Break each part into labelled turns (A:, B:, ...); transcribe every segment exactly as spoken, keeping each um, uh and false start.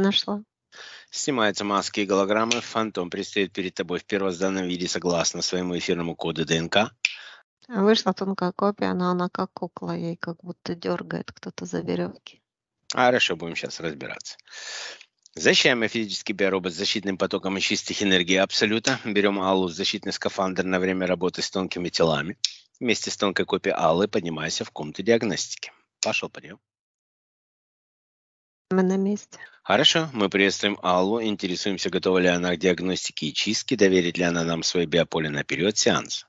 A: Нашла.
B: Снимаются маски и голограммы. Фантом предстоит перед тобой в первозданном виде согласно своему эфирному коду ДНК.
A: Вышла тонкая копия, но она как кукла, ей как будто дергает кто-то за веревки.
B: Хорошо, будем сейчас разбираться. Защищаем физический биоробот с защитным потоком и чистых энергий Абсолюта. Берем Аллу в защитный скафандр на время работы с тонкими телами. Вместе с тонкой копией Аллы поднимайся в комнату диагностики. Пошел по нему.
A: Мы на месте.
B: Хорошо, мы приветствуем Аллу, интересуемся, готова ли она к диагностике и чистке, доверит ли она нам свое биополе на период сеанса.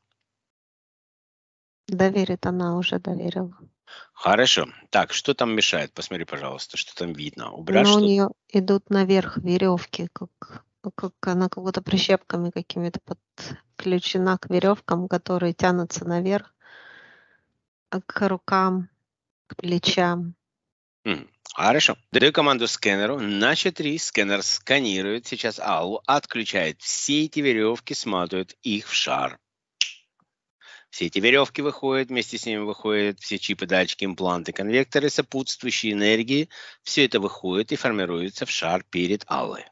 A: Доверит, она уже доверила.
B: Хорошо. Так, что там мешает? Посмотри, пожалуйста, что там видно. Убрать
A: Но у
B: что-то?
A: нее идут наверх веревки, как, как она как будто прищепками какими-то подключена к веревкам, которые тянутся наверх, а к рукам, к плечам.
B: Мгм. Хорошо. Даю команду скэнеру. На счет три скэнер сканирует сейчас Аллу, отключает все эти веревки, сматывает их в шар. Все эти веревки выходят, вместе с ними выходят все чипы, датчики, импланты, конвекторы, сопутствующие энергии. Все это выходит и формируется в шар перед Аллой.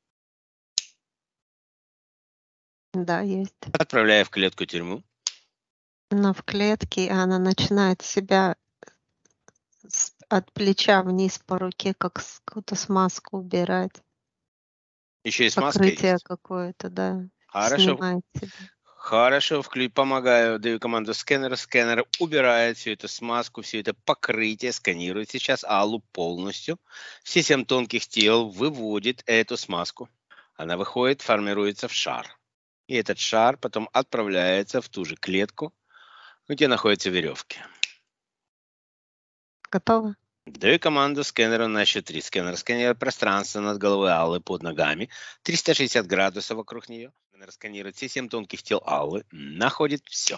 A: Да, есть.
B: Отправляя в клетку тюрьму.
A: Но в клетке она начинает себя с- от плеча вниз по руке, как с- какую-то смазку убирать.
B: Еще и смазка
A: Покрытие
B: есть.
A: какое-то, да.
B: Хорошо.
A: Снимает себя.
B: Хорошо, вклю... помогаю, даю команду скэнера. Скэнер убирает всю эту смазку, все это покрытие, сканирует сейчас Аллу полностью. Все семь тонких тел выводит эту смазку. Она выходит, формируется в шар. И этот шар потом отправляется в ту же клетку, где находятся веревки.
A: Готово?
B: Даю команду скэнеру на счет три. Скэнер сканирует пространство над головой Аллы под ногами. триста шестьдесят градусов вокруг нее. Скэнер сканирует все семь тонких тел Аллы. Находит все.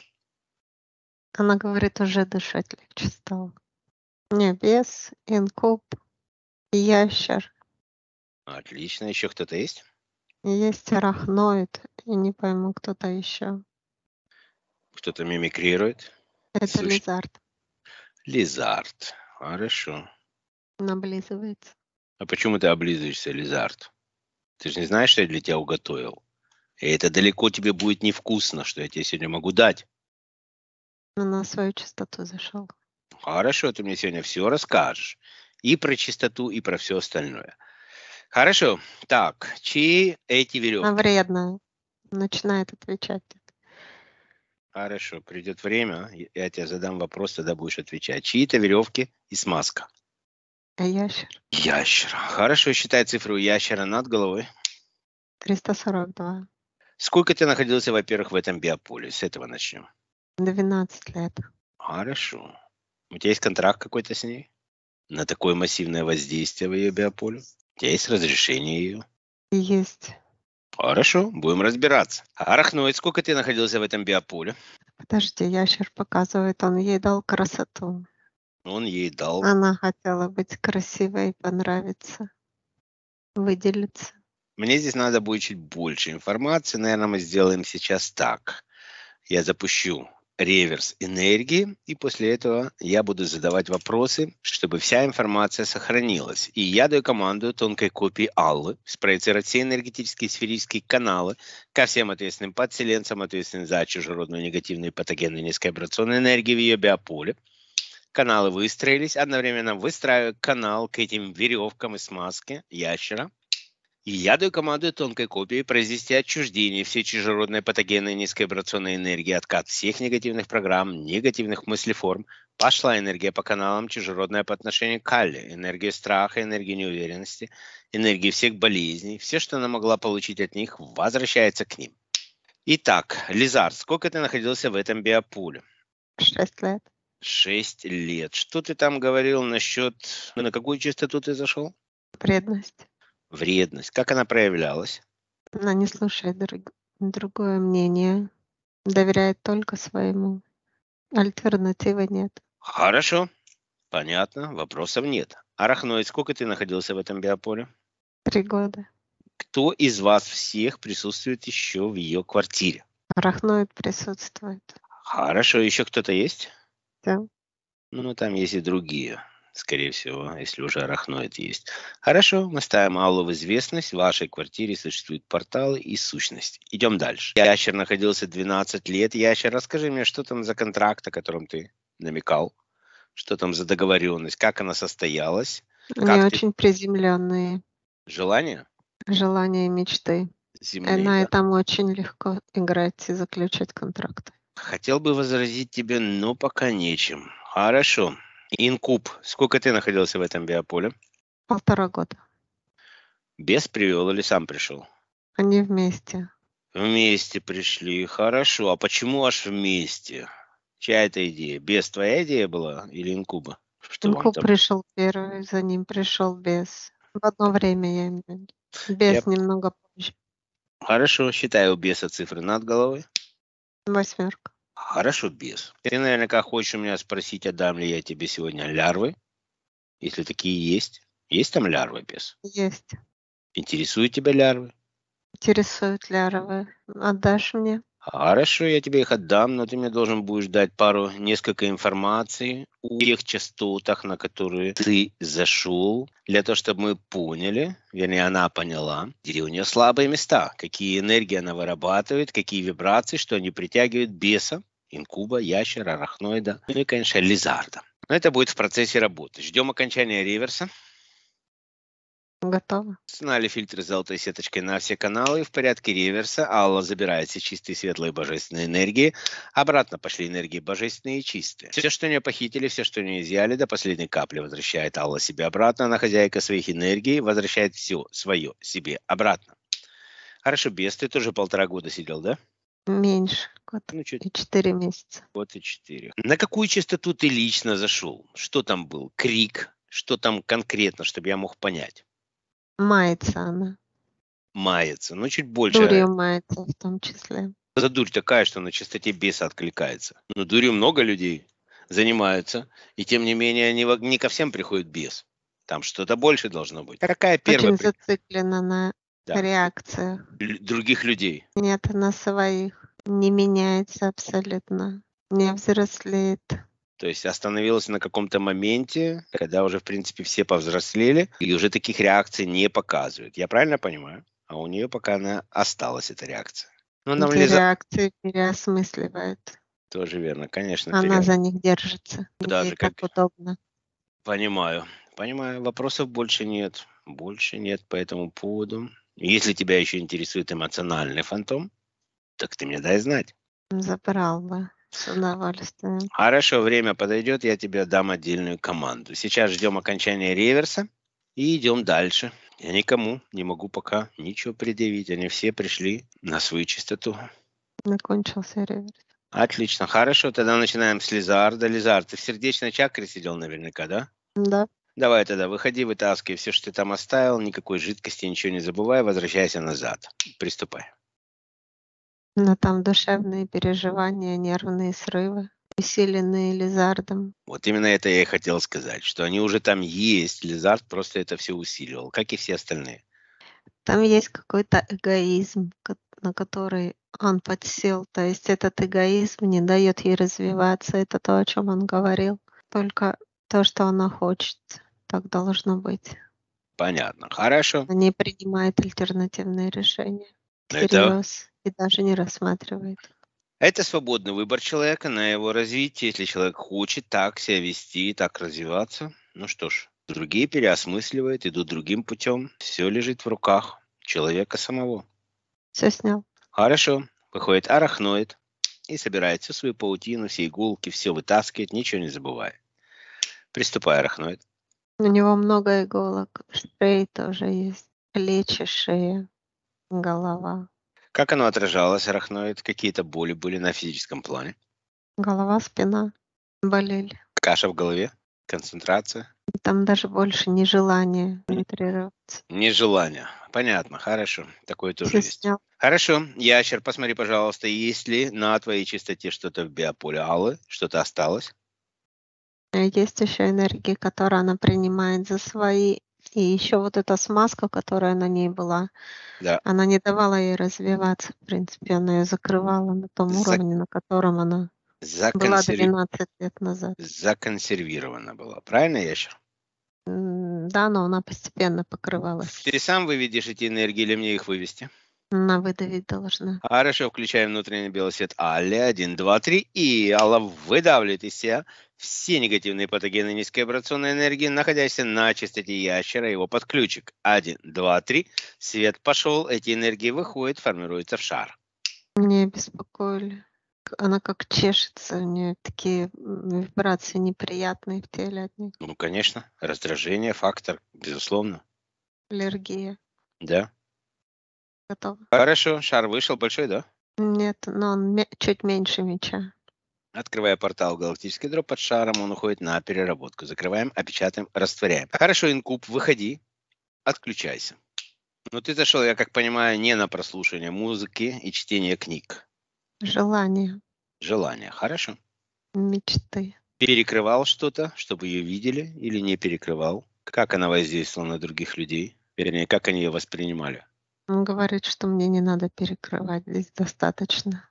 A: Она говорит, уже дышать легче стало. Не, бес, инкуб, ящер.
B: Отлично. Еще кто-то есть?
A: Есть арахноид, и не пойму, кто-то еще.
B: Кто-то мимикрирует.
A: Это
B: Слышь,
A: лизард.
B: Лизард. Хорошо.
A: Он облизывается.
B: А почему ты облизываешься, Лизард? Ты же не знаешь, что я для тебя уготовил? И это далеко тебе будет невкусно, что я тебе сегодня могу дать.
A: Он на свою чистоту зашел.
B: Хорошо, ты мне сегодня все расскажешь. И про чистоту, и про все остальное. Хорошо. Так, чьи эти
A: Она
B: веревки?
A: вредная. Начинает отвечать.
B: Хорошо, придет время, я тебе задам вопрос, тогда будешь отвечать. Чьи это веревки и смазка?
A: А ящер?
B: Ящера. Хорошо, считай цифру ящера над головой.
A: триста сорок два.
B: Сколько ты находился, во-первых, в этом биополе? С этого начнем.
A: двенадцать лет.
B: Хорошо. У тебя есть контракт какой-то с ней? На такое массивное воздействие в ее биополе? У тебя есть разрешение ее?
A: Есть.
B: Хорошо, будем разбираться. Арахноид, сколько ты находился в этом биополе?
A: Подожди, ящер показывает, он ей дал красоту.
B: Он ей дал.
A: Она хотела быть красивой и понравиться. Выделиться.
B: Мне здесь надо будет чуть больше информации. Наверное, мы сделаем сейчас так. Я запущу реверс энергии, и после этого я буду задавать вопросы, чтобы вся информация сохранилась. И я даю команду тонкой копии Аллы спроецировать все энергетические сферические каналы ко всем ответственным подселенцам, ответственным за чужеродную негативную патогенную низковибрационную энергию в ее биополе. Каналы выстроились, одновременно выстраиваю канал к этим веревкам и смазке ящера. И я даю команду тонкой копии произвести отчуждение всей чужеродной патогенной низковибрационной энергии, откат всех негативных программ, негативных мыслеформ. Пошла энергия по каналам, чужеродная по отношению к Алле, энергия страха, энергия неуверенности, энергия всех болезней. Все, что она могла получить от них, возвращается к ним. Итак, Лизар, сколько ты находился в этом биополе?
A: Шесть лет.
B: Шесть лет. Что ты там говорил насчет... На какую частоту ты зашел?
A: Вредность.
B: Вредность. Как она проявлялась?
A: Она не слушает друг- другое мнение. Доверяет только своему. Альтернативы нет.
B: Хорошо. Понятно. Вопросов нет. Арахноид, сколько ты находился в этом биополе?
A: Три года.
B: Кто из вас всех присутствует еще в ее квартире?
A: Арахноид присутствует.
B: Хорошо. Еще кто-то есть?
A: Да.
B: Ну, там есть и другие. скорее всего, если уже арахноид есть. Хорошо, мы ставим Аллу в известность. В вашей квартире существуют порталы и сущность. Идем дальше. Ящер находился двенадцать лет. Ящер, расскажи мне, что там за контракт, о котором ты намекал? Что там за договоренность? Как она состоялась?
A: Они
B: Как ты...
A: очень приземленные.
B: Желание?
A: Желания и мечты.
B: Земные,
A: На
B: да?
A: этом очень легко играть и заключать контракты.
B: Хотел бы возразить тебе, но пока нечем. Хорошо. Инкуб. Сколько ты находился в этом биополе?
A: Полтора года.
B: Бес привел или сам пришел?
A: Они вместе.
B: Вместе пришли. Хорошо. А почему аж вместе? Чья это идея? Бес твоя идея была или инкуба? Что вам
A: Инкуб
B: там?
A: пришел первый, за ним пришел бес. В одно время я имею в виду.
B: Я...
A: Бес немного позже.
B: Хорошо. Считаю у беса цифры над головой.
A: Восьмерка.
B: Хорошо, бес. Ты наверняка хочешь у меня спросить, отдам ли я тебе сегодня лярвы? Если такие есть. Есть там лярвы, бес?
A: Есть.
B: Интересуют тебя лярвы?
A: Интересуют ляровые. Отдашь мне?
B: Хорошо, я тебе их отдам, но ты мне должен будешь дать пару, несколько информации о тех частотах, на которые ты зашел, для того, чтобы мы поняли, вернее, она поняла, где у нее слабые места, какие энергии она вырабатывает, какие вибрации, что они притягивают беса, инкуба, ящера, арахноида, ну и, конечно, лизарда. Но это будет в процессе работы. Ждем окончания реверса.
A: Готово.
B: Установили фильтры с золотой сеточкой на все каналы. В порядке реверса Алла забирает все чистые, светлые, божественные энергии. Обратно пошли энергии божественные и чистые. Все, что у нее похитили, все, что у нее изъяли, до последней капли возвращает Алла себе обратно. Она хозяйка своих энергий, возвращает все свое себе обратно. Хорошо, бес, ты тоже полтора года сидел, да?
A: Меньше. Год
B: Ну, чуть.
A: и четыре месяца.
B: Год и четыре. На какую частоту ты лично зашел? Что там был? Крик? Что там конкретно, чтобы я мог понять?
A: Мается она.
B: Мается. Ну, чуть больше.
A: Дурью мается в том числе.
B: За дурь такая, что на частоте беса откликается. Но дурью много людей занимаются, и тем не менее не, во- не ко всем приходит бес. Там что-то больше должно быть. Какая первая
A: Очень
B: при-
A: зациклена на
B: да,
A: реакциях.
B: лю- других людей?
A: Нет, на своих. Не меняется абсолютно. Не взрослеет.
B: То есть остановилась на каком-то моменте, когда уже, в принципе, все повзрослели, и уже таких реакций не показывают. Я правильно понимаю? А у нее пока она осталась, эта реакция. Ну, нам
A: Эти
B: Лиза...
A: реакции переосмысливает.
B: Тоже верно, конечно.
A: Она
B: пере-
A: за них держится.
B: Даже
A: Ей так
B: как...
A: удобно.
B: Понимаю. Понимаю. Вопросов больше нет. Больше нет по этому поводу. Если тебя еще интересует эмоциональный фантом, так ты мне дай знать.
A: Забрал бы с удовольствием.
B: Хорошо, время подойдет, я тебе дам отдельную команду. Сейчас ждем окончания реверса и идем дальше. Я никому не могу пока ничего предъявить. Они все пришли на свою чистоту.
A: Закончился реверс.
B: Отлично. Хорошо, тогда начинаем с Лизарда. Лизард, ты в сердечной чакре сидел наверняка, да?
A: Да.
B: Давай тогда, выходи, вытаскивай все, что ты там оставил, никакой жидкости, ничего не забывай, возвращайся назад. Приступай.
A: Но там душевные переживания, нервные срывы, усиленные лизардом.
B: Вот именно это я и хотел сказать, что они уже там есть, Лизард просто это все усиливал, как и все остальные.
A: Там есть какой-то эгоизм, ко- на который он подсел. То есть этот эгоизм не дает ей развиваться. Это то, о чем он говорил. Только то, что она хочет. Так должно быть.
B: Понятно, хорошо.
A: Она не принимает альтернативные решения.
B: Это,
A: Всерьез. И даже не рассматривает.
B: это свободный выбор человека на его развитие. Если человек хочет так себя вести, так развиваться, ну что ж, другие переосмысливают, идут другим путем. Все лежит в руках человека самого.
A: Все снял.
B: Хорошо. Выходит арахноид и собирает всю свою паутину, все иголки, все вытаскивает, ничего не забывая. Приступай, арахноид.
A: У него много иголок. Шеи тоже есть. Плечи, шея, голова.
B: Как оно отражалось, арахноид? Какие-то боли были на физическом плане?
A: Голова, спина болели.
B: Каша в голове? Концентрация?
A: Там даже больше нежелание концентрироваться.
B: Нежелание. Понятно, хорошо. Такое тоже
A: Все
B: есть.
A: снял.
B: Хорошо. Ящер, посмотри, пожалуйста, есть ли на твоей чистоте что-то в биополе Аллы? Что-то осталось?
A: Есть еще энергии, которые она принимает за свои. И еще вот эта смазка, которая на ней была,
B: Да.
A: она не давала ей развиваться. В принципе, она ее закрывала на том
B: За-
A: уровне, на котором она была
B: Законсерви-
A: двенадцать лет назад.
B: Законсервирована была. Правильно, Ящер?
A: М, Да, но она постепенно покрывалась.
B: Ты сам выведешь эти энергии или мне их вывести?
A: Она выдавить должна.
B: Хорошо, включаем внутренний белый свет Алли. Один, два, три. И Алла выдавливает из себя все негативные патогены низковибрационной энергии, находящиеся на частоте ящера, его подключик. Один, два, три. Свет пошел, эти энергии выходят, формируется в шар.
A: Меня беспокоили. К- Она как чешется, у нее такие м, вибрации неприятные в теле от них.
B: Ну, конечно, раздражение, фактор, безусловно.
A: Аллергия.
B: Да.
A: Готова.
B: Хорошо, шар вышел большой, да?
A: Нет, но он ме- чуть меньше мяча.
B: Открывая портал галактический дроп под шаром, он уходит на переработку. Закрываем, опечатаем, растворяем. Хорошо, инкуб, выходи, отключайся. Ну, ты зашел, я как понимаю, не на прослушивание музыки и чтение книг.
A: Желание,
B: Желание. Хорошо.
A: мечты.
B: Перекрывал что-то, чтобы ее видели, или не перекрывал? Как она воздействовала на других людей? Вернее, как они ее воспринимали?
A: Он говорит, что мне не надо перекрывать, здесь достаточно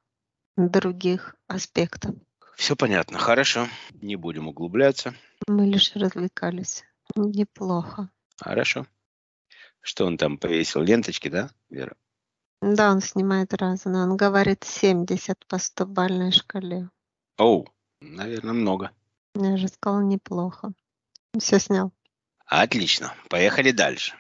A: других аспектов.
B: Все понятно. Хорошо. Не будем углубляться.
A: Мы лишь развлекались. Неплохо.
B: Хорошо. Что он там повесил? Ленточки, да, Вера?
A: Да, он снимает разное. Он говорит семьдесят по стобальной шкале.
B: Оу, наверное, много.
A: Я же сказала, неплохо. Все снял.
B: Отлично. Поехали дальше.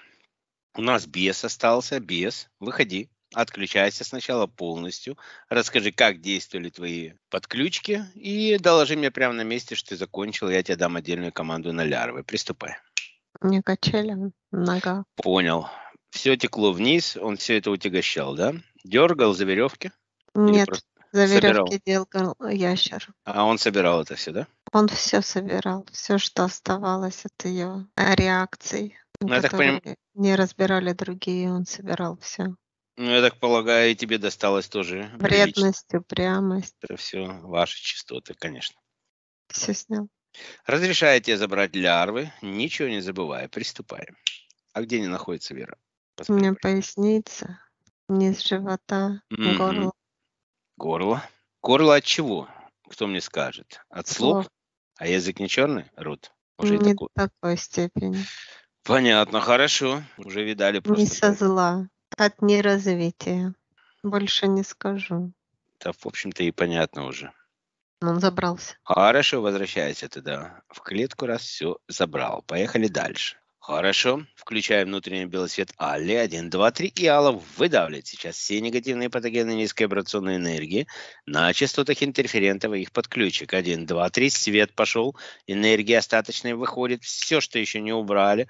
B: У нас бес остался. Бес, выходи. Отключайся сначала полностью. Расскажи, как действовали твои подключки. И доложи мне прямо на месте, что ты закончил. Я тебе дам отдельную команду на лярвы. Приступай.
A: Не качели, нога.
B: Понял. Все текло вниз. Он все это утягощал, да? Дергал за веревки? Или
A: Нет,
B: просто
A: за
B: собирал?
A: веревки дергал ящер.
B: А он собирал это все, да?
A: Он все собирал, все, что оставалось от ее реакций,
B: Ну, я так понимаю,
A: которые не разбирали другие, он собирал все.
B: ну, я так полагаю, и тебе досталось тоже прилично.
A: Вредность, упрямость,
B: Это все ваши частоты, конечно.
A: все снял.
B: Разрешаю тебе забрать лярвы, ничего не забывая, приступаем. А где они находятся, Вера?
A: У
B: Посмотри,
A: меня
B: пожалуйста.
A: поясница, низ живота,
B: Мгм.
A: горло,
B: Горло. Горло от чего? Кто мне скажет? От
A: слов.
B: слов? А язык не черный? Рот? Уже и
A: Не до
B: такой.
A: такой степени.
B: Понятно, хорошо. Уже видали
A: Не
B: просто.
A: со
B: по-
A: зла, от неразвития. Больше не скажу.
B: Да, в общем-то, и понятно уже.
A: Он забрался.
B: Хорошо, возвращайся туда в клетку, раз все забрал. Поехали дальше. Хорошо, включаем внутренний белый свет Алли. Один, два, три. И Алла выдавливает сейчас все негативные патогены низкой вибрационной энергии на частотах интерферентов и их подключек. Один, два, три. Свет пошел. Энергия остаточная выходит. Все, что еще не убрали,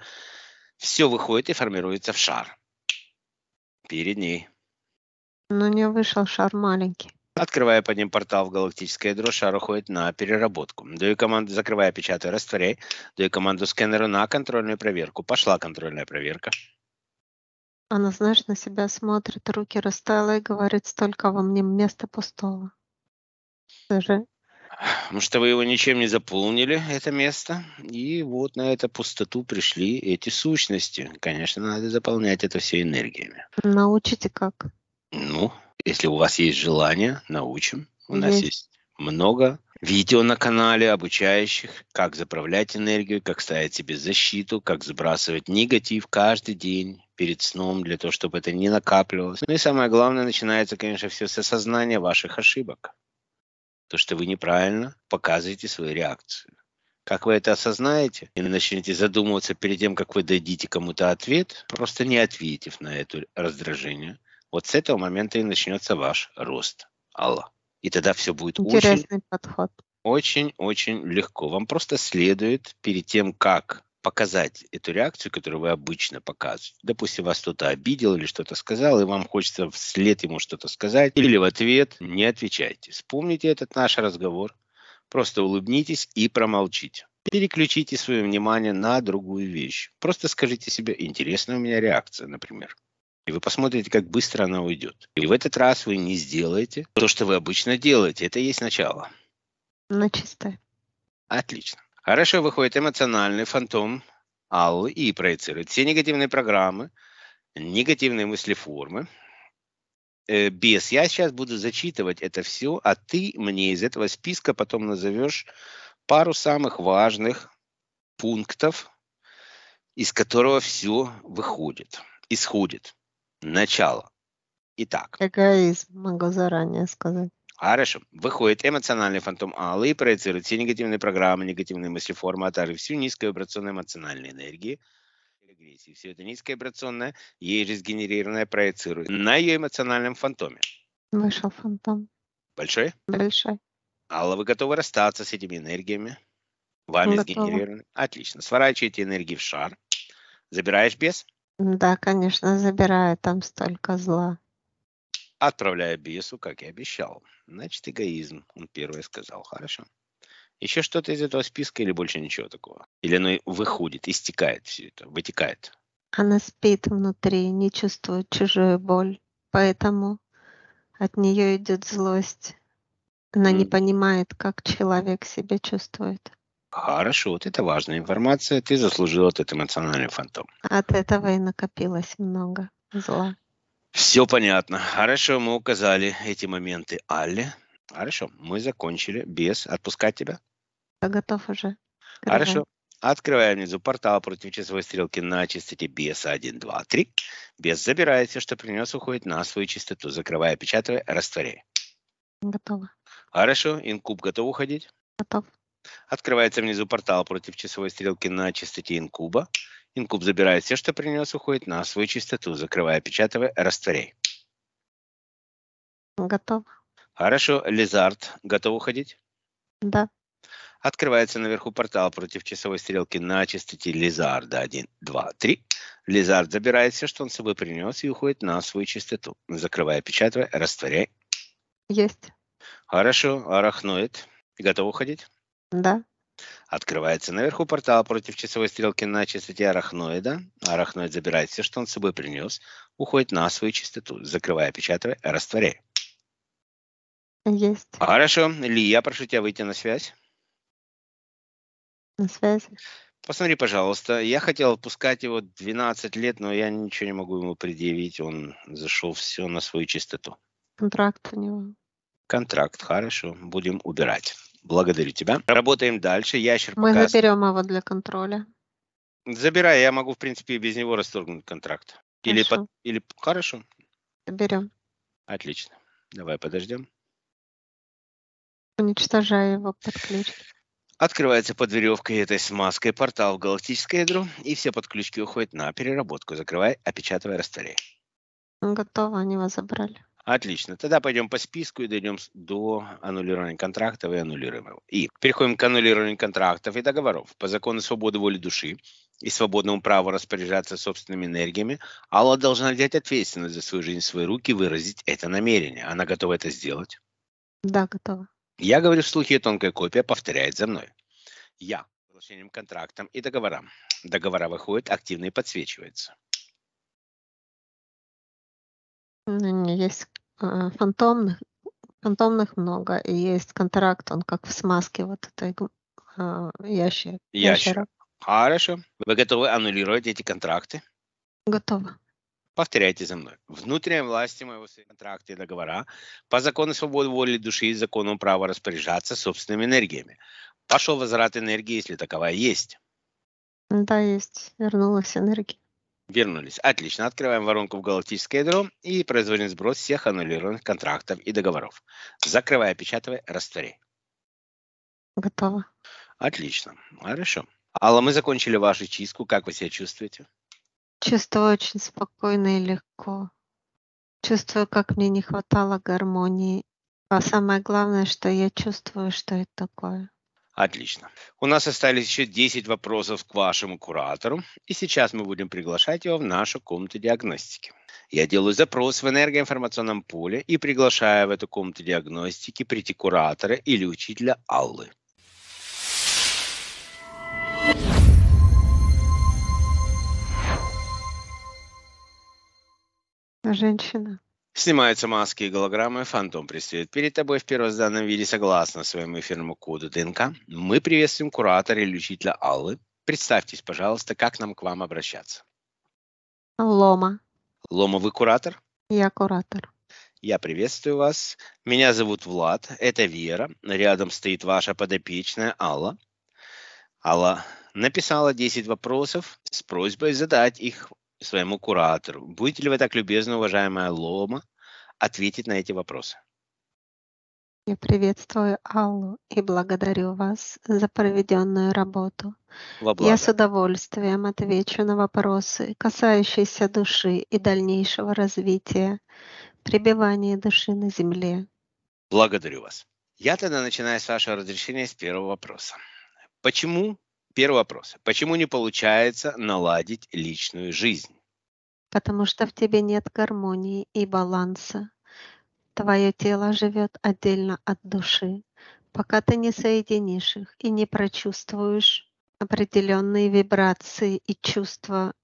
B: все выходит и формируется в шар. Перед ней.
A: Но не вышел шар маленький.
B: Открывая под ним портал в галактическое ядро, шар уходит на переработку. Даю команду, закрывая, печатай, растворяй. Даю команду скэнеру на контрольную проверку. Пошла контрольная проверка.
A: Она, знаешь, на себя смотрит, руки расставила и говорит, столько во мне места пустого. Даже
B: Потому что вы его ничем не заполнили, это место. И вот на эту пустоту пришли эти сущности. Конечно, надо заполнять это все энергиями.
A: научите как.
B: Ну, если у вас есть желание, научим. У нас
A: Есть.
B: есть много видео на канале, обучающих, как заправлять энергию, как ставить себе защиту, как сбрасывать негатив каждый день перед сном, для того, чтобы это не накапливалось. Ну и самое главное, начинается, конечно, все с осознания ваших ошибок. То, что вы неправильно показываете свою реакцию. Как вы это осознаете и начнете задумываться перед тем, как вы дадите кому-то ответ, просто не ответив на это раздражение, вот с этого момента и начнется ваш рост. Алла. И тогда все будет очень,
A: Интересный подход.
B: очень, очень легко. Вам просто следует перед тем, как показать эту реакцию, которую вы обычно показываете. Допустим, вас кто-то обидел или что-то сказал, и вам хочется вслед ему что-то сказать, или в ответ не отвечайте. Вспомните этот наш разговор, просто улыбнитесь и промолчите. Переключите свое внимание на другую вещь. Просто скажите себе, интересная у меня реакция, например. И вы посмотрите, как быстро она уйдет. И в этот раз вы не сделаете то, что вы обычно делаете. Это и есть начало.
A: На чистое.
B: Отлично. Хорошо выходит эмоциональный фантом Аллы и проецирует все негативные программы, негативные мыслеформы. Э, без. Я сейчас буду зачитывать это все, а ты мне из этого списка потом назовешь пару самых важных пунктов, из которого все выходит, исходит. Начало. Итак,
A: Эгоизм, могу заранее сказать.
B: хорошо. Выходит эмоциональный фантом Аллы и проецирует все негативные программы, негативные мыслеформы, а также всю низковибрационную эмоциональную энергию, агрессии. Все это низковибрационное, ей же сгенерированное проецирует на ее эмоциональном фантоме.
A: Вышел фантом.
B: Большой?
A: Большой.
B: Алла, вы готовы расстаться с этими энергиями? Вами
A: Готова.
B: сгенерированы? Отлично. Сворачиваете энергии в шар. Забираешь бес?
A: Да, конечно, забираю, там столько зла.
B: Отправляю бесу, как и обещал. Значит, эгоизм. Он первый сказал. Хорошо. Еще что-то из этого списка или больше ничего такого? Или оно выходит, истекает все это, вытекает?
A: Она спит внутри, не чувствует чужую боль, поэтому от нее идет злость. Она не
B: М,
A: понимает, как человек себя чувствует.
B: Хорошо, вот это важная информация. Ты заслужил этот эмоциональный фантом.
A: От этого и накопилось много зла.
B: Все понятно. Хорошо, мы указали эти моменты Алле. Хорошо, мы закончили. Бес, отпускать тебя?
A: Я готов уже.
B: Хорошо.
A: Открывай.
B: Открываем внизу портал против часовой стрелки на частоте беса один, два, три. Бес забирает все, что принес, уходит на свою частоту. Закрывая, печатая, растворяй.
A: Готово.
B: Хорошо. Инкуб готов уходить?
A: Готов.
B: Открывается внизу портал против часовой стрелки на частоте инкуба. Инкуб забирает все, что принес, уходит на свою частоту. Закрывая, печатая, растворяй.
A: Готов.
B: Хорошо. Лизард готов уходить?
A: Да.
B: Открывается наверху портал против часовой стрелки на частоте Лизарда один, два, три. Лизард забирает все, что он с собой принес, и уходит на свою частоту. Закрывая, печатая, растворяй.
A: Есть.
B: Хорошо. Арахноид. Готов уходить?
A: Да.
B: Открывается наверху портал против часовой стрелки на частоте арахноида. Арахноид забирает все, что он с собой принес, уходит на свою частоту. Закрывая, печатая, растворяй.
A: Есть.
B: Хорошо. Ли, я прошу тебя выйти на связь.
A: На связи.
B: Посмотри, пожалуйста, я хотел отпускать его двенадцать лет, но я ничего не могу ему предъявить. Он зашел все на свою чистоту.
A: Контракт у него.
B: Контракт, хорошо, будем убирать. Благодарю тебя. Работаем дальше. Ящер
A: Мы
B: пока...
A: заберем его для контроля.
B: Забирай, я могу, в принципе, и без него расторгнуть контракт. Или,
A: Хорошо.
B: под... Или... Хорошо,
A: Заберем.
B: отлично. Давай подождем.
A: Уничтожаю его подключки.
B: Открывается под веревкой этой смазкой портал в галактическое ядро, и все подключки уходят на переработку. Закрывай, опечатывай, растворяй.
A: Готово, они его забрали.
B: Отлично. Тогда пойдем по списку и дойдем с- до аннулирования контрактов и аннулируем его. И переходим к аннулированию контрактов и договоров. По закону свободы воли души и свободному праву распоряжаться собственными энергиями, Алла должна взять ответственность за свою жизнь в свои руки и выразить это намерение. Она готова это сделать.
A: Да, готово.
B: Я говорю вслух, и тонкая копия повторяет за мной. Я соглашением контрактам и договорам. Договора выходят, активно и подсвечиваются.
A: Ну, не, есть э, фантомных, фантомных много, и есть контракт, он как в смазке вот этой гу- э, ящер,
B: Ящера.
A: ящера.
B: Хорошо. Вы готовы аннулировать эти контракты?
A: Готово.
B: Повторяйте за мной. Внутренняя власть моего контракта и договора по закону свободы воли души и закону права распоряжаться собственными энергиями. Пошел возврат энергии, если таковая есть.
A: Да, есть. Вернулась энергия.
B: Вернулись. Отлично. Открываем воронку в галактическое ядро и производим сброс всех аннулированных контрактов и договоров. Закрывая, печатывая, растворяй.
A: Готово.
B: Отлично. Хорошо. Алла, мы закончили вашу чистку. Как вы себя чувствуете?
A: Чувствую очень спокойно и легко. Чувствую, как мне не хватало гармонии. А самое главное, что я чувствую, что это такое.
B: Отлично. У нас остались еще десять вопросов к вашему куратору, и сейчас мы будем приглашать его в нашу комнату диагностики. Я делаю запрос в энергоинформационном поле и приглашаю в эту комнату диагностики прийти куратора или учителя Аллы.
A: Женщина.
B: Снимаются маски и голограммы, фантом предстает перед тобой в первозданном виде согласно своему эфирному коду ДНК. Мы приветствуем куратора или учителя Аллы. Представьтесь, пожалуйста, как нам к вам обращаться.
A: Лома.
B: Лома, вы куратор?
A: Я куратор.
B: Я приветствую вас. Меня зовут Влад, это Вера. Рядом стоит ваша подопечная Алла. Алла, написала десять вопросов с просьбой задать их своему куратору. Будете ли вы так любезны, уважаемая Лома, ответить на эти вопросы?
A: Я приветствую Аллу и благодарю вас за проведенную работу.
B: Во
A: Я с
B: благо.
A: удовольствием отвечу на вопросы, касающиеся души и дальнейшего развития, пребывания души на Земле.
B: Благодарю вас. Я тогда начинаю с вашего разрешения с первого вопроса. Почему? Первый вопрос. Почему не получается наладить личную жизнь?
A: Потому что в тебе нет гармонии и баланса. Твое тело живет отдельно от души, пока ты не соединишь их и не прочувствуешь определенные вибрации и чувства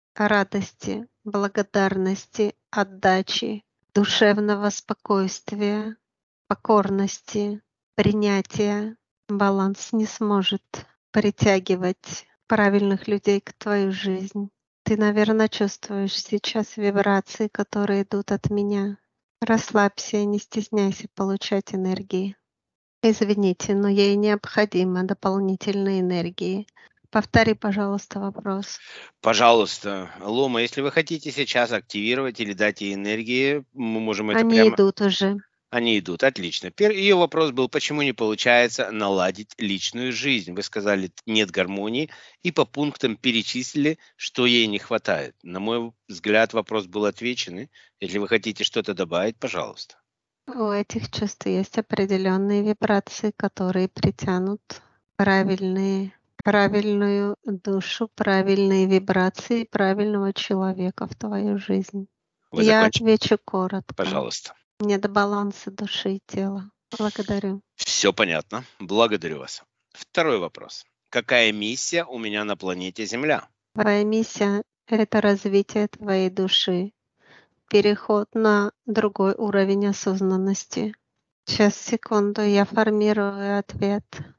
A: радости, благодарности, отдачи, душевного спокойствия, покорности, принятия. Баланс не сможет притягивать правильных людей к твою жизнь. Ты, наверное, чувствуешь сейчас вибрации, которые идут от меня. Расслабься и не стесняйся получать энергии. Извините, но ей необходимо дополнительной энергии. Повтори, пожалуйста, вопрос.
B: Пожалуйста, Лома, если вы хотите сейчас активировать или дать ей энергии, мы можем это
A: Они
B: прямо...
A: идут уже.
B: Они идут, отлично. Ее вопрос был, почему не получается наладить личную жизнь? Вы сказали, нет гармонии, и по пунктам перечислили, что ей не хватает. На мой взгляд, вопрос был отвечен. и Если вы хотите что-то добавить, пожалуйста.
A: У этих чувств есть определенные вибрации, которые притянут правильные, правильную душу, правильные вибрации правильного человека в твою жизнь.
B: Вы
A: Я
B: закончили?
A: отвечу коротко.
B: Пожалуйста.
A: Нет баланса души и тела. Благодарю.
B: Все понятно. Благодарю вас. Второй вопрос. Какая миссия у меня на планете Земля?
A: Твоя миссия — это развитие твоей души, переход на другой уровень осознанности. Сейчас, секунду, я формирую ответ.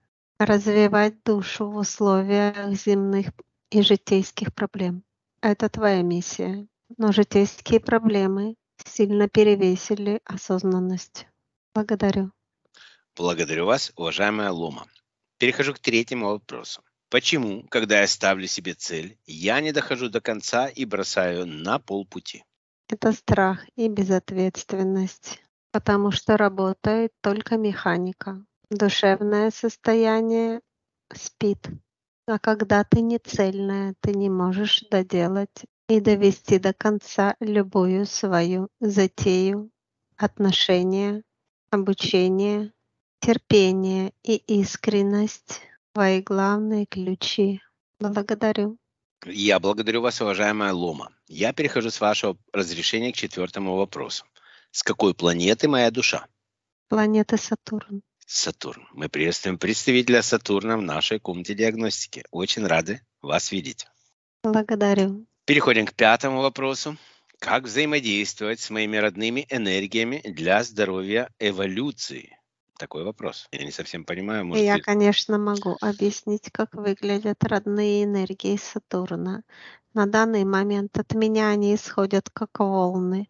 A: Развивать душу в условиях земных и житейских проблем. Это твоя миссия. Но житейские проблемы сильно перевесили осознанность. Благодарю.
B: Благодарю вас, уважаемая Лома. Перехожу к третьему вопросу. Почему, когда я ставлю себе цель, я не дохожу до конца и бросаю на полпути?
A: Это страх и безответственность, потому что работает только механика. Душевное состояние спит. А когда ты не цельная, ты не можешь доделать и довести до конца любую свою затею, отношения, обучение, терпение и искренность — твои главные ключи. Благодарю.
B: Я благодарю вас, уважаемая Лома. Я перехожу с вашего разрешения к четвертому вопросу. С какой планеты моя душа?
A: Планета Сатурн.
B: Сатурн. Мы приветствуем представителя Сатурна в нашей комнате диагностики. Очень рады вас видеть.
A: Благодарю.
B: Переходим к пятому вопросу. Как взаимодействовать с моими родными энергиями для здоровья эволюции? Такой вопрос. Я не совсем понимаю.
A: И
B: Может,
A: я,
B: вы-
A: конечно, могу объяснить, как выглядят родные энергии Сатурна. На данный момент от меня они исходят как волны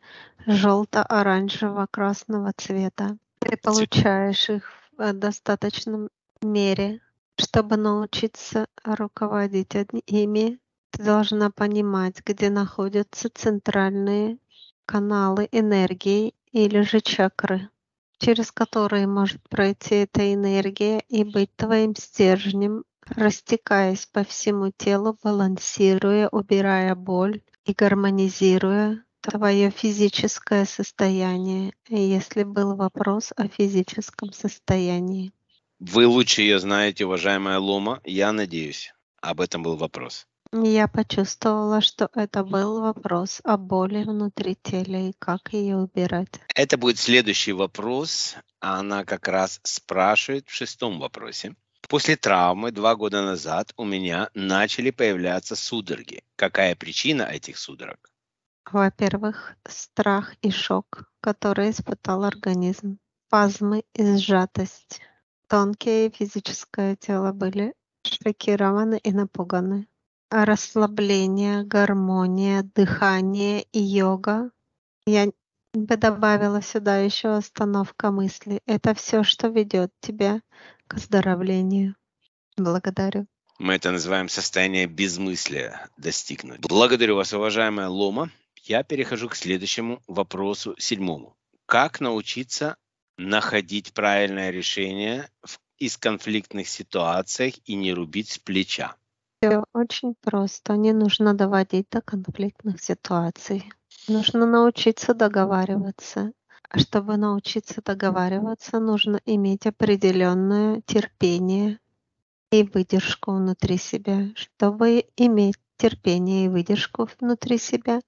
A: желто-оранжево-красного цвета. Ты получаешь их в э, достаточном мере. Чтобы научиться руководить од- ими, ты должна понимать, где находятся центральные каналы энергии или же чакры, через которые может пройти эта энергия и быть твоим стержнем, растекаясь по всему телу, балансируя, убирая боль и гармонизируя твое физическое состояние, если был вопрос о физическом состоянии.
B: Вы лучше ее знаете, уважаемая Лома. Я надеюсь. Об этом был вопрос.
A: Я почувствовала, что это был вопрос о боли внутри тела и как ее убирать.
B: Это будет следующий вопрос. Она как раз спрашивает в шестом вопросе. После травмы два года назад у меня начали появляться судороги. Какая причина этих судорог?
A: Во-первых, страх и шок, который испытал организм, спазмы и сжатость. Тонкие и физическое тело были шокированы и напуганы. А расслабление, гармония, дыхание и йога. Я бы добавила сюда еще остановка мысли. Это все, что ведет тебя к оздоровлению. Благодарю.
B: Мы это называем состояние безмыслия достигнуть. Благодарю вас, уважаемая Лома. Я перехожу к следующему вопросу, седьмому. Как научиться находить правильное решение в, из конфликтных ситуациях и не рубить с плеча?
A: Всё очень просто. Не нужно доводить до конфликтных ситуаций. Нужно научиться договариваться. А чтобы научиться договариваться, нужно иметь определенное терпение и выдержку внутри себя. Чтобы иметь терпение и выдержку внутри себя,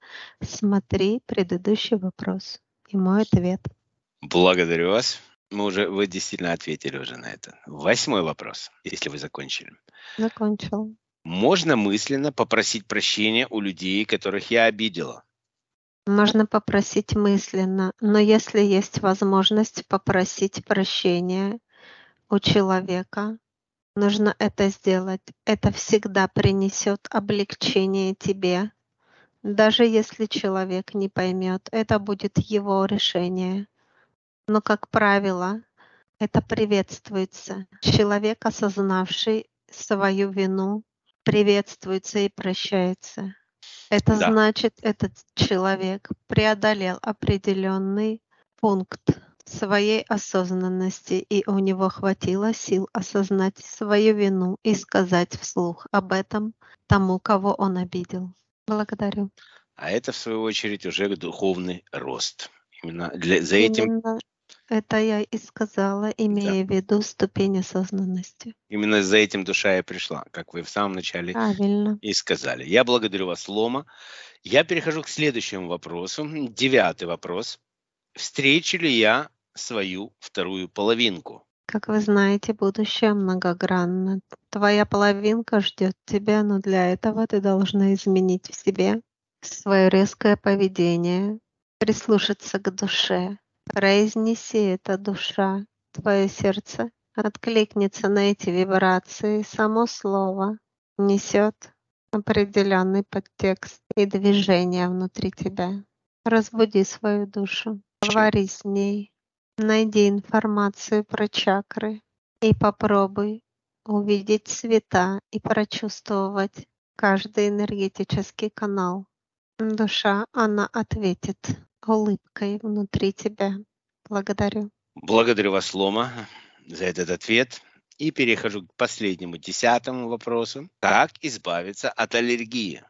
A: смотри предыдущий вопрос и мой ответ.
B: Благодарю вас. Мы уже, вы действительно ответили уже на это. Восьмой вопрос, если вы закончили.
A: Закончила.
B: Можно мысленно попросить прощения у людей, которых я обидела?
A: Можно попросить мысленно, но если есть возможность попросить прощения у человека, нужно это сделать. Это всегда принесет облегчение тебе. Даже если человек не поймет, это будет его решение. Но, как правило, это приветствуется. Человек, осознавший свою вину, приветствуется и прощается. Это
B: Да.
A: значит, этот человек преодолел определенный пункт своей осознанности, и у него хватило сил осознать свою вину и сказать вслух об этом тому, кого он обидел. Благодарю.
B: А это, в свою очередь, уже духовный рост. Именно для, за этим,
A: Именно это я и сказала,
B: да,
A: имея в виду ступень осознанности.
B: именно за этим душа и пришла, как вы в самом начале
A: Правильно.
B: и сказали. Я благодарю вас, Лома. Я перехожу к следующему вопросу. Девятый вопрос. Встречу ли я свою вторую половинку?
A: Как вы знаете, будущее многогранно. Твоя половинка ждет тебя, но для этого ты должна изменить в себе свое резкое поведение, прислушаться к душе. Произнеси это, душа. Твое сердце откликнется на эти вибрации. Само слово несет определенный подтекст и движение внутри тебя. Разбуди свою душу, говори с ней. Найди информацию про чакры и попробуй увидеть цвета и прочувствовать каждый энергетический канал. Душа, она ответит улыбкой внутри тебя. Благодарю.
B: Благодарю вас, Лома, за этот ответ. И перехожу к последнему, десятому вопросу. Как избавиться от аллергии?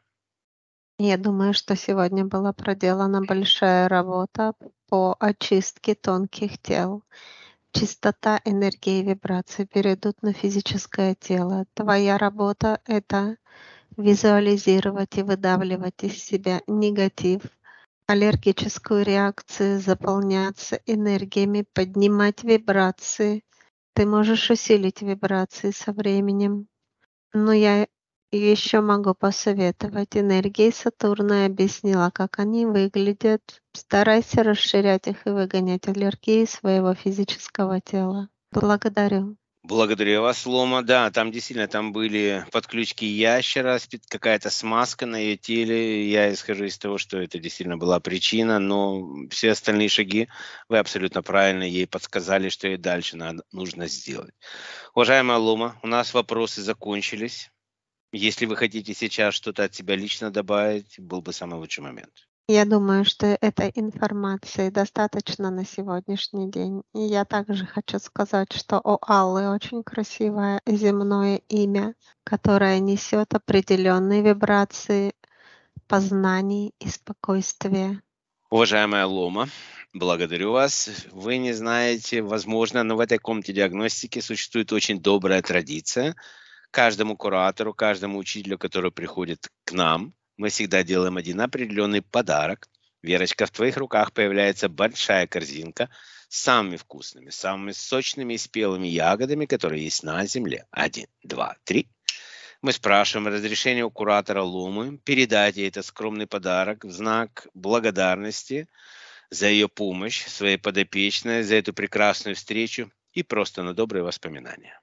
A: Я думаю, что сегодня была проделана большая работа по очистке тонких тел. Чистота энергии и вибраций перейдут на физическое тело. Твоя работа — это визуализировать и выдавливать из себя негатив, аллергическую реакцию, заполняться энергиями, поднимать вибрации. Ты можешь усилить вибрации со временем. Но я еще могу посоветовать. Энергии Сатурна, я объяснила, как они выглядят. Старайся расширять их и выгонять аллергии из своего физического тела. Благодарю.
B: Благодарю вас, Лома. Да, там действительно там были подключки ящера, спи- какая-то смазка на ее теле. Я исхожу из того, что это действительно была причина, но все остальные шаги вы абсолютно правильно ей подсказали, что ей дальше надо, нужно сделать. Уважаемая Лома, у нас вопросы закончились. Если вы хотите сейчас что-то от себя лично добавить, был бы самый лучший момент.
A: Я думаю, что этой информации достаточно на сегодняшний день. И я также хочу сказать, что у Аллы очень красивое земное имя, которое несет определенные вибрации познаний и спокойствия.
B: Уважаемая Лома, благодарю вас. Вы не знаете, возможно, но в этой комнате диагностики существует очень добрая традиция. Каждому куратору, каждому учителю, который приходит к нам, мы всегда делаем один определенный подарок. Верочка, в твоих руках появляется большая корзинка с самыми вкусными, самыми сочными и спелыми ягодами, которые есть на земле. Один, два, три. Мы спрашиваем разрешение у куратора Лумы передать ей этот скромный подарок в знак благодарности за ее помощь, своей подопечной, за эту прекрасную встречу и просто на добрые воспоминания.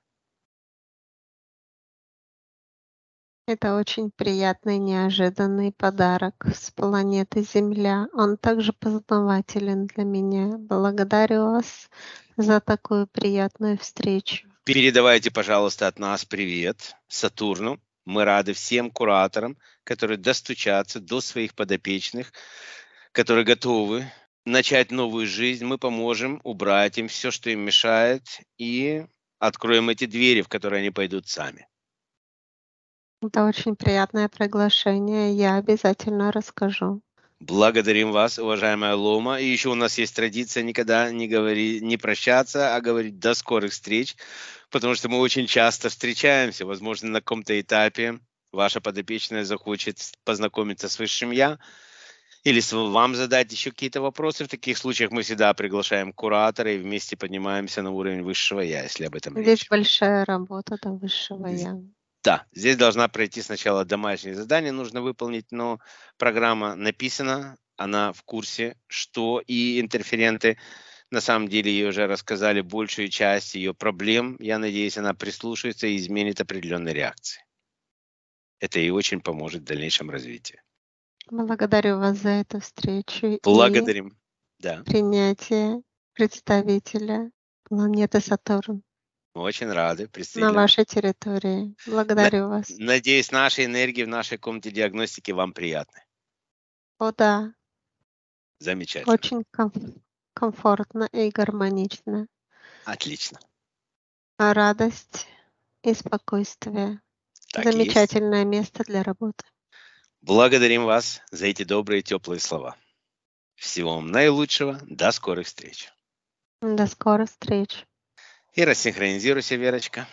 A: Это очень приятный, неожиданный подарок с планеты Земля. Он также познавателен для меня. Благодарю вас за такую приятную встречу.
B: Передавайте, пожалуйста, от нас привет Сатурну. Мы рады всем кураторам, которые достучатся до своих подопечных, которые готовы начать новую жизнь. Мы поможем убрать им все, что им мешает, и откроем эти двери, в которые они пойдут сами.
A: Это очень приятное приглашение. Я обязательно расскажу.
B: Благодарим вас, уважаемая Лома. И еще у нас есть традиция никогда не, говори, не прощаться, а говорить до скорых встреч, потому что мы очень часто встречаемся. Возможно, на каком-то этапе ваша подопечная захочет познакомиться с высшим «Я», или с- вам задать еще какие-то вопросы. В таких случаях мы всегда приглашаем куратора и вместе поднимаемся на уровень высшего «Я», если об этом
A: Здесь
B: речь.
A: большая работа до высшего
B: З-
A: я.
B: Да, здесь должна пройти сначала домашнее задание, нужно выполнить, но программа написана, она в курсе, что и интерференты, на самом деле, ей уже рассказали большую часть ее проблем. Я надеюсь, она прислушается и изменит определенные реакции. Это ей очень поможет в дальнейшем развитии.
A: Благодарю вас за эту встречу и
B: Благодарим. Да,
A: принятие представителя планеты Сатурн
B: мы очень рады
A: на
B: представителям.
A: вашей территории.
B: На-
A: Благодарю вас.
B: Надеюсь, наши энергии в нашей комнате диагностики вам приятны.
A: О да,
B: Замечательно.
A: очень ком- комфортно и гармонично.
B: Отлично.
A: А радость и спокойствие.
B: Так и есть.
A: Замечательное место для работы.
B: Благодарим вас за эти добрые, теплые слова. Всего вам наилучшего. До скорых встреч.
A: До скорых встреч.
B: И рассинхронизируйся, Верочка.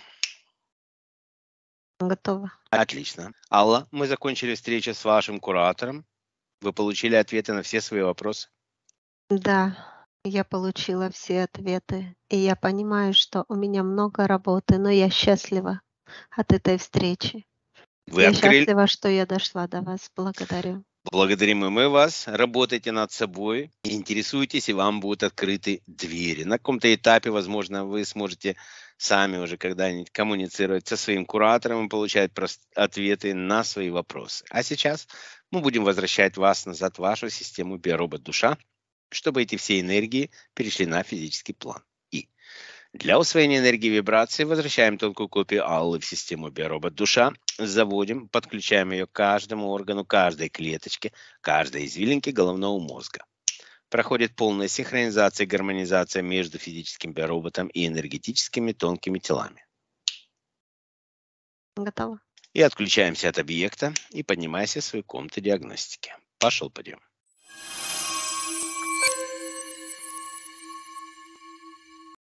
A: Готова.
B: Отлично. Алла, мы закончили встречу с вашим куратором. Вы получили ответы на все свои вопросы?
A: Да, я получила все ответы, и я понимаю, что у меня много работы, но я счастлива от этой встречи.
B: Вы
A: Я
B: открыли...
A: счастлива, что я дошла до вас. Благодарю.
B: Благодарим и мы вас. Работайте над собой. Интересуйтесь, и вам будут открыты двери. На каком-то этапе, возможно, вы сможете сами уже когда-нибудь коммуницировать со своим куратором и получать прост- ответы на свои вопросы. А сейчас мы будем возвращать вас назад в вашу систему биоробот-душа, чтобы эти все энергии перешли на физический план. И для усвоения энергии вибрации возвращаем тонкую копию Аллы в систему биоробот-душа, заводим, подключаем ее к каждому органу, каждой клеточке, каждой извилинке головного мозга. Проходит полная синхронизация и гармонизация между физическим биороботом и энергетическими тонкими телами.
A: Готова.
B: И отключаемся от объекта и поднимайся в свою комнату диагностики. Пошел подъем.